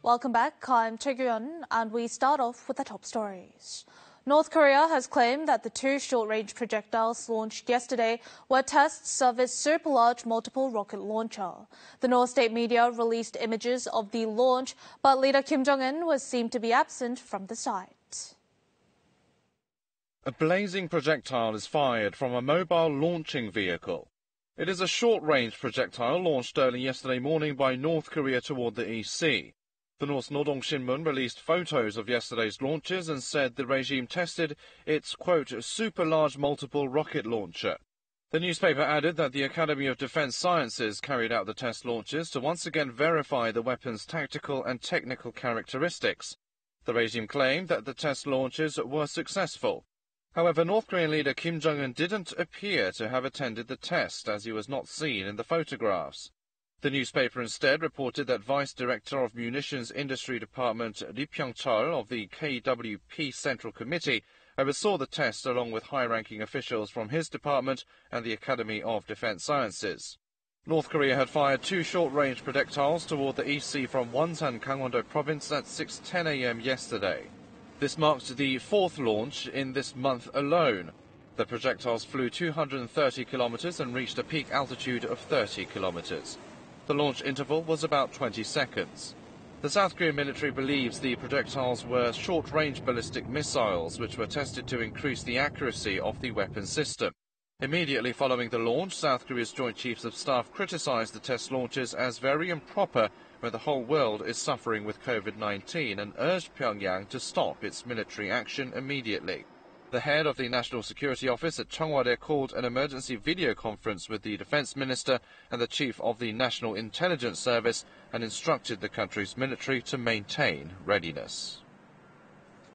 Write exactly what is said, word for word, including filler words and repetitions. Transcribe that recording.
Welcome back. I'm Tae-gyun, and we start off with the top stories. North Korea has claimed that the two short-range projectiles launched yesterday were tests of its super-large multiple rocket launcher. The North state media released images of the launch, but leader Kim Jong-un was seen to be absent from the site. A blazing projectile is fired from a mobile launching vehicle. It is a short-range projectile launched early yesterday morning by North Korea toward the East Sea. The North's Rodong Sinmun released photos of yesterday's launches and said the regime tested its, quote, super-large multiple rocket launcher. The newspaper added that the Academy of Defense Sciences carried out the test launches to once again verify the weapon's tactical and technical characteristics. The regime claimed that the test launches were successful. However, North Korean leader Kim Jong-un didn't appear to have attended the test, as he was not seen in the photographs. The newspaper instead reported that Vice Director of Munitions Industry Department Pyong-chol of the K W P Central Committee oversaw the test along with high-ranking officials from his department and the Academy of Defense Sciences. North Korea had fired two short-range projectiles toward the East Sea from Wonsan, Gangwon-do Province at six ten a m yesterday. This marked the fourth launch in this month alone. The projectiles flew two hundred thirty kilometers and reached a peak altitude of thirty kilometers. The launch interval was about twenty seconds. The South Korean military believes the projectiles were short-range ballistic missiles which were tested to increase the accuracy of the weapon system. Immediately following the launch, South Korea's Joint Chiefs of Staff criticized the test launches as very improper when the whole world is suffering with COVID nineteen and urged Pyongyang to stop its military action immediately. The head of the National Security Office at Cheong Wa Dae called an emergency video conference with the Defense Minister and the Chief of the National Intelligence Service and instructed the country's military to maintain readiness.